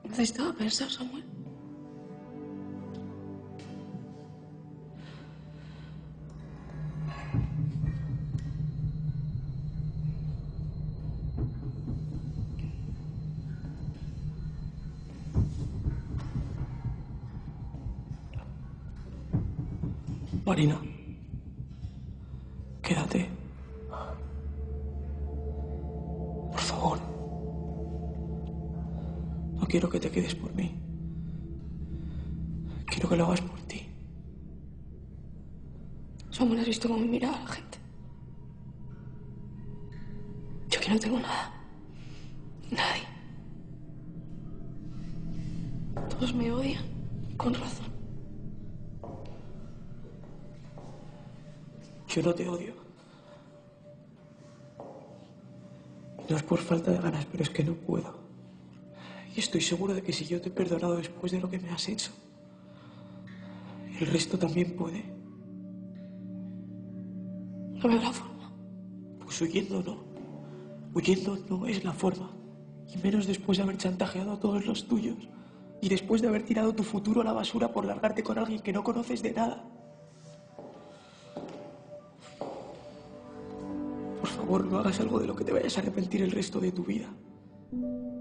Necesitaba pensar, Samuel. Marina, quédate. Por favor. No quiero que te quedes por mí. Quiero que lo hagas por ti. Samuel, ¿has visto cómo me miraba la gente? Yo aquí no tengo nada. Nadie. Todos me odian. Con razón. Yo no te odio. No es por falta de ganas, pero es que no puedo. Y estoy seguro de que si yo te he perdonado después de lo que me has hecho, el resto también puede. No veo la forma. Pues huyendo no. Huyendo no es la forma. Y menos después de haber chantajeado a todos los tuyos. Y después de haber tirado tu futuro a la basura por largarte con alguien que no conoces de nada. Por favor, no hagas algo de lo que te vayas a arrepentir el resto de tu vida.